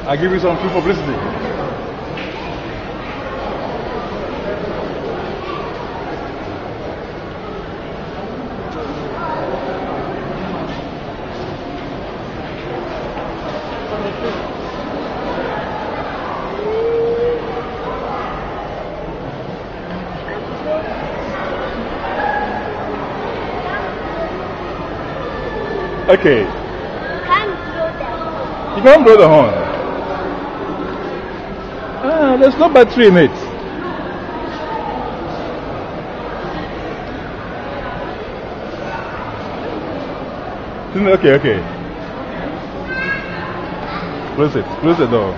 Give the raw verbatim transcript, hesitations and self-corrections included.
I give you some free publicity. Okay. You can't blow the horn. Ah, there's no battery in it. Okay, okay. Close it. Close the door.